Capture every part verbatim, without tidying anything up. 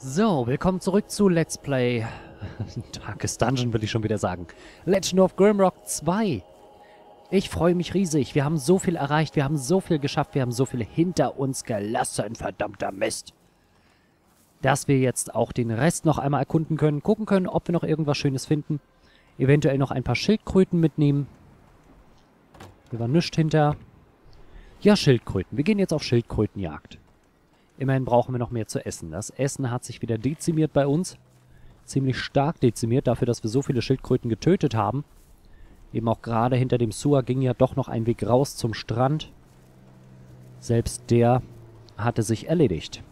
So, willkommen zurück zu Let's Play Darkest Dungeon, will ich schon wieder sagen. Legend of Grimrock zwei. Ich freue mich riesig. Wir haben so viel erreicht, wir haben so viel geschafft, wir haben so viel hinter uns gelassen, verdammter Mist. Dass wir jetzt auch den Rest noch einmal erkunden können, gucken können, ob wir noch irgendwas Schönes finden. Eventuell noch ein paar Schildkröten mitnehmen. Hier war nichts hinter. Ja, Schildkröten. Wir gehen jetzt auf Schildkrötenjagd. Immerhin brauchen wir noch mehr zu essen. Das Essen hat sich wieder dezimiert bei uns. Ziemlich stark dezimiert, dafür, dass wir so viele Schildkröten getötet haben. Eben auch gerade hinter dem Sewer ging ja doch noch ein Weg raus zum Strand. Selbst der hatte sich erledigt.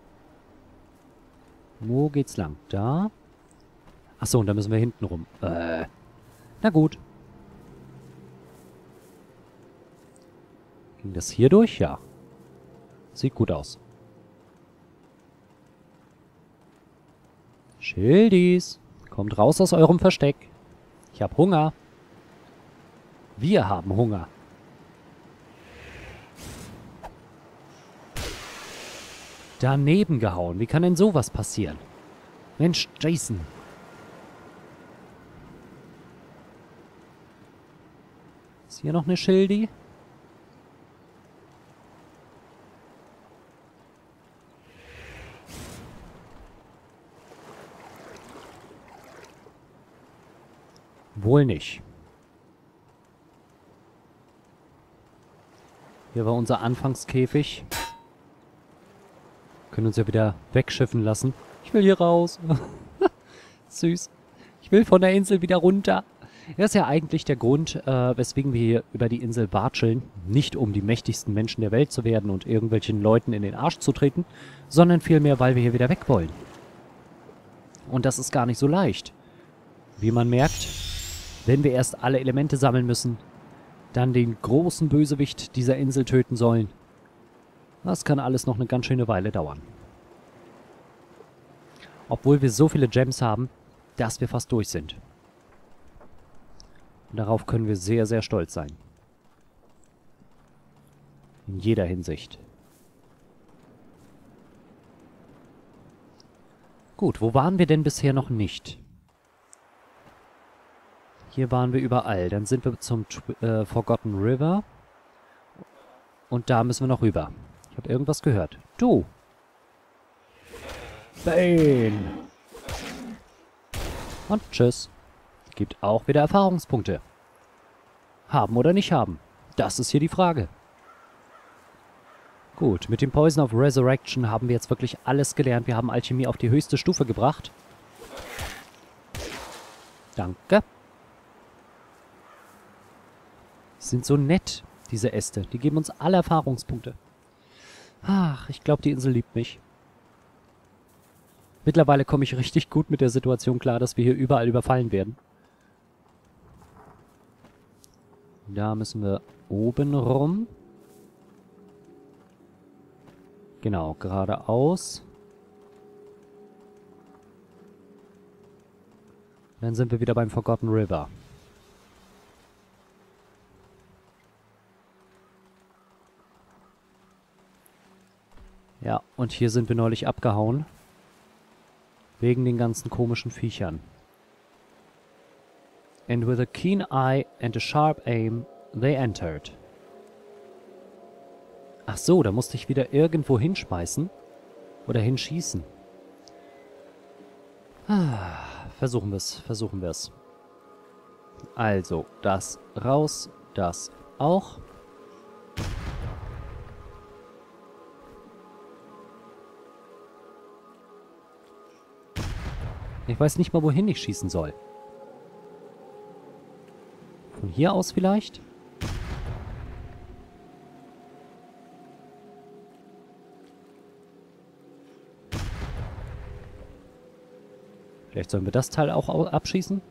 Wo geht's lang? Da? Achso, und da müssen wir hinten rum. Äh, na gut. Ging das hier durch? Ja. Sieht gut aus. Schildis, kommt raus aus eurem Versteck. Ich hab Hunger. Wir haben Hunger. Daneben gehauen. Wie kann denn sowas passieren? Mensch, Jason. Ist hier noch eine Schildi? Wohl nicht. Hier war unser Anfangskäfig. Können uns ja wieder wegschiffen lassen. Ich will hier raus. Süß. Ich will von der Insel wieder runter. Das ist ja eigentlich der Grund, äh, weswegen wir hier über die Insel watscheln. Nicht um die mächtigsten Menschen der Welt zu werden und irgendwelchen Leuten in den Arsch zu treten, sondern vielmehr, weil wir hier wieder weg wollen. Und das ist gar nicht so leicht. Wie man merkt, wenn wir erst alle Elemente sammeln müssen, dann den großen Bösewicht dieser Insel töten sollen. Das kann alles noch eine ganz schöne Weile dauern. Obwohl wir so viele Gems haben, dass wir fast durch sind. Und darauf können wir sehr, sehr stolz sein. In jeder Hinsicht. Gut, wo waren wir denn bisher noch nicht? Hier waren wir überall. Dann sind wir zum äh, Forgotten River. Und da müssen wir noch rüber. Ich habe irgendwas gehört. Du! Bane! Und tschüss. Gibt auch wieder Erfahrungspunkte. Haben oder nicht haben? Das ist hier die Frage. Gut, mit dem Poison of Resurrection haben wir jetzt wirklich alles gelernt. Wir haben Alchemie auf die höchste Stufe gebracht. Danke. Sind so nett, diese Äste. Die geben uns alle Erfahrungspunkte. Ach, ich glaube, die Insel liebt mich. Mittlerweile komme ich richtig gut mit der Situation klar, dass wir hier überall überfallen werden. Da müssen wir oben rum. Genau, geradeaus. Dann sind wir wieder beim Forgotten River. Ja, und hier sind wir neulich abgehauen. Wegen den ganzen komischen Viechern. And with a keen eye and a sharp aim, they entered. Ach so, da musste ich wieder irgendwo hinschmeißen. Oder hinschießen. Ah, versuchen wir es, versuchen wir es. Also, das raus, das auch. Ich weiß nicht mal, wohin ich schießen soll. Von hier aus vielleicht? Vielleicht sollen wir das Teil auch abschießen?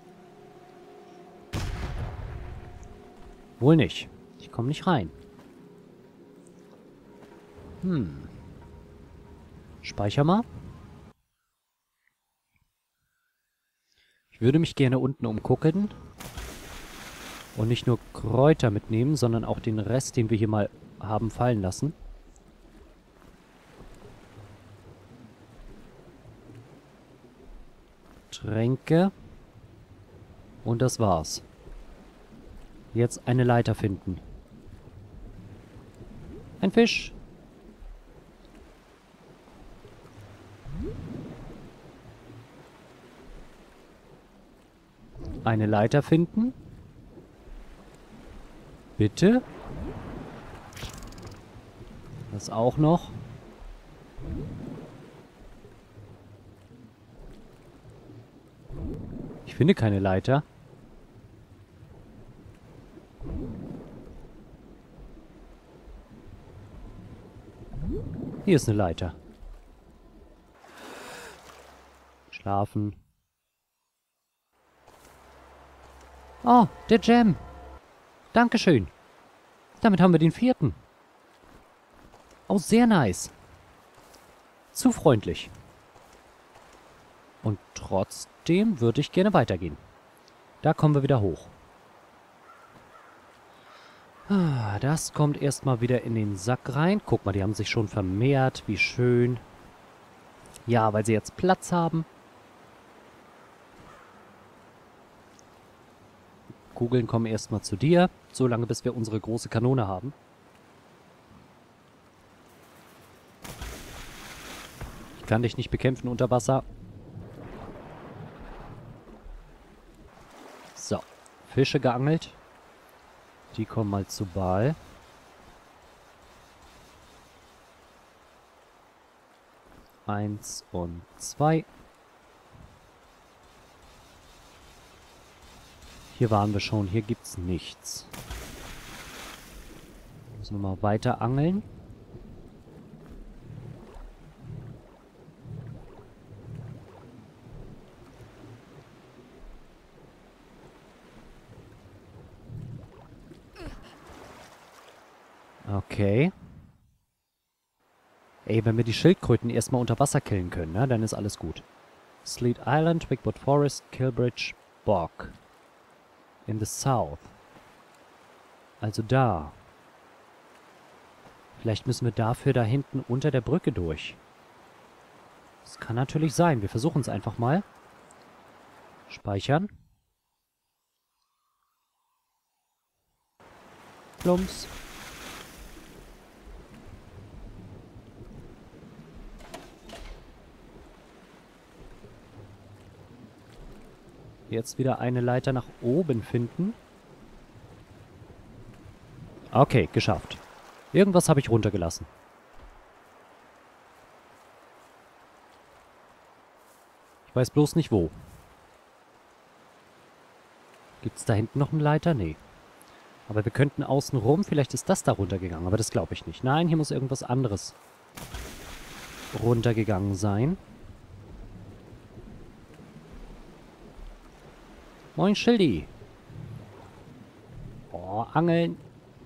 Wohl nicht. Ich komme nicht rein. Hm. Speicher mal. Ich würde mich gerne unten umgucken und nicht nur Kräuter mitnehmen, sondern auch den Rest, den wir hier mal haben fallen lassen. Tränke. Und das war's. Jetzt eine Leiter finden. Ein Fisch. Eine Leiter finden. Bitte. Das auch noch. Ich finde keine Leiter. Hier ist eine Leiter. Schlafen. Oh, der Gem. Dankeschön. Damit haben wir den vierten. Oh, sehr nice. Zu freundlich. Und trotzdem würde ich gerne weitergehen. Da kommen wir wieder hoch. Ah, das kommt erstmal wieder in den Sack rein. Guck mal, die haben sich schon vermehrt. Wie schön. Ja, weil sie jetzt Platz haben. Kugeln kommen erstmal zu dir. Solange bis wir unsere große Kanone haben. Ich kann dich nicht bekämpfen unter Wasser. So. Fische geangelt. Die kommen mal zu Bal. Eins und zwei. Hier waren wir schon. Hier gibt's nichts. Müssen wir mal weiter angeln. Okay. Ey, wenn wir die Schildkröten erstmal unter Wasser killen können, ne, dann ist alles gut. Sleet Island, Wickwood Forest, Killbridge, Bog. In the south. Also da. Vielleicht müssen wir dafür da hinten unter der Brücke durch. Das kann natürlich sein. Wir versuchen es einfach mal. Speichern. Plumps. Jetzt wieder eine Leiter nach oben finden. Okay, geschafft. Irgendwas habe ich runtergelassen. Ich weiß bloß nicht wo. Gibt es da hinten noch eine Leiter? Nee. Aber wir könnten außen rum, vielleicht ist das da runtergegangen, aber das glaube ich nicht. Nein, hier muss irgendwas anderes runtergegangen sein. Moin, Schildi. Oh, Angeln.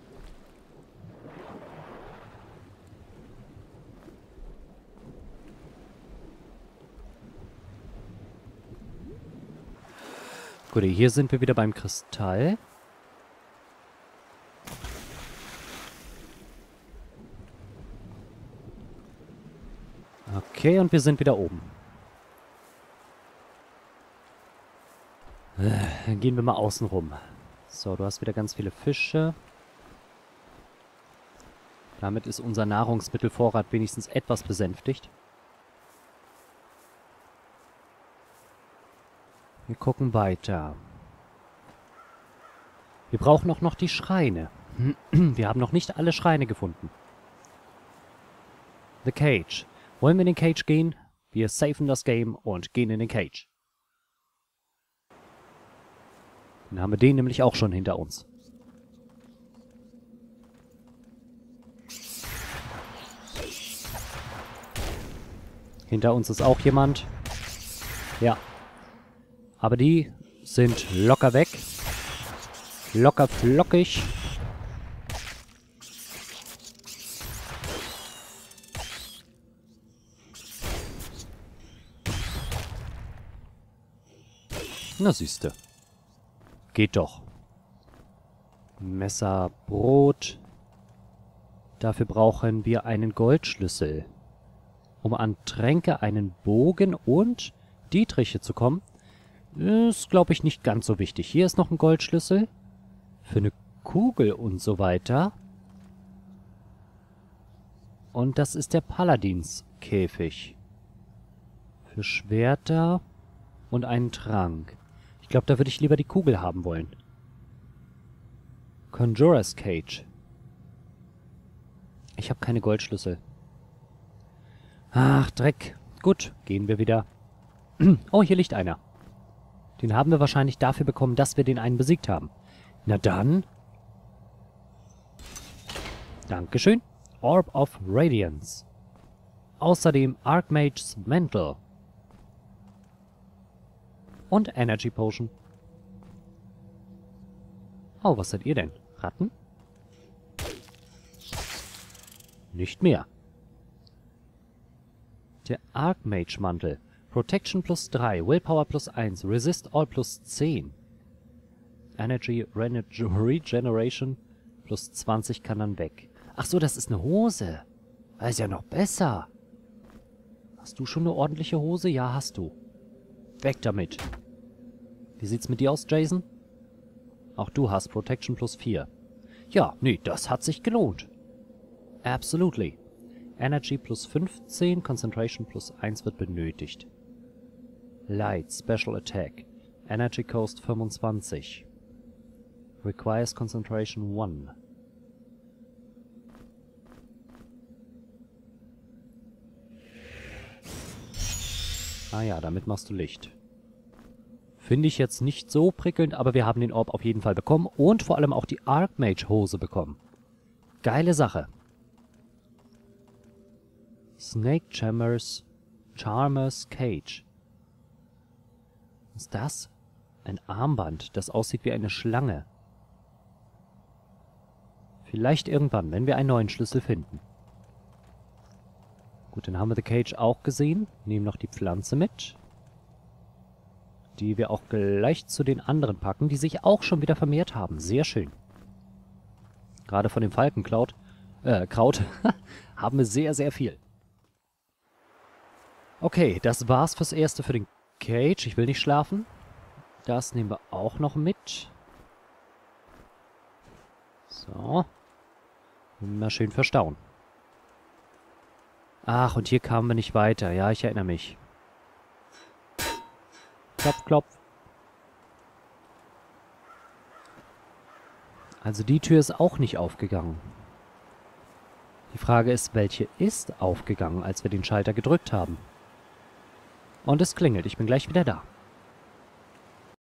Gut, hier sind wir wieder beim Kristall. Okay, und wir sind wieder oben. Dann gehen wir mal außen rum. So, du hast wieder ganz viele Fische. Damit ist unser Nahrungsmittelvorrat wenigstens etwas besänftigt. Wir gucken weiter. Wir brauchen auch noch die Schreine. Wir haben noch nicht alle Schreine gefunden. The Cage. Wollen wir in den Cage gehen? Wir safen das Game und gehen in den Cage. Dann haben wir den nämlich auch schon hinter uns. Hinter uns ist auch jemand. Ja. Aber die sind locker weg. Locker flockig. Na siehste. Geht doch. Messer, Brot. Dafür brauchen wir einen Goldschlüssel. Um an Tränke, einen Bogen und Dietriche zu kommen, Ist, glaube ich, nicht ganz so wichtig. Hier ist noch ein Goldschlüssel. Für eine Kugel und so weiter. Und das ist der Paladinskäfig. Für Schwerter und einen Trank. Ich glaube, da würde ich lieber die Kugel haben wollen. Conjurer's Cage. Ich habe keine Goldschlüssel. Ach, Dreck. Gut, gehen wir wieder. Oh, hier liegt einer. Den haben wir wahrscheinlich dafür bekommen, dass wir den einen besiegt haben. Na dann. Dankeschön. Orb of Radiance. Außerdem Archmage's Mantle. Und Energy Potion. Oh, was seid ihr denn? Ratten? Nicht mehr. Der Archmage-Mantel. Protection plus drei, Willpower plus eins, Resist All plus zehn. Energy Rene- Regeneration plus zwanzig kann dann weg. Ach so, das ist eine Hose. Das ist ja noch besser. Hast du schon eine ordentliche Hose? Ja, hast du. Weg damit. Wie sieht's mit dir aus, Jason? Auch du hast Protection plus vier. Ja, nee, das hat sich gelohnt. Absolutely. Energy plus fünfzehn, Concentration plus eins wird benötigt. Light, Special Attack. Energy Cost fünfundzwanzig. Requires Concentration eins. Ah ja, damit machst du Licht. Finde ich jetzt nicht so prickelnd, aber wir haben den Orb auf jeden Fall bekommen und vor allem auch die Archmage-Hose bekommen. Geile Sache. Snake Charmer's, Charmer's Cage. Was ist das? Ein Armband, das aussieht wie eine Schlange. Vielleicht irgendwann, wenn wir einen neuen Schlüssel finden. Gut, dann haben wir The Cage auch gesehen. Nehmen noch die Pflanze mit. Die wir auch gleich zu den anderen packen, die sich auch schon wieder vermehrt haben. Sehr schön. Gerade von dem Falkenkraut, äh, Kraut, haben wir sehr, sehr viel. Okay, das war's fürs Erste für den Cage. Ich will nicht schlafen. Das nehmen wir auch noch mit. So. Mal schön verstauen. Ach, und hier kamen wir nicht weiter. Ja, ich erinnere mich. Klopf, klopf. Also die Tür ist auch nicht aufgegangen. Die Frage ist, welche ist aufgegangen, als wir den Schalter gedrückt haben? Und es klingelt. Ich bin gleich wieder da.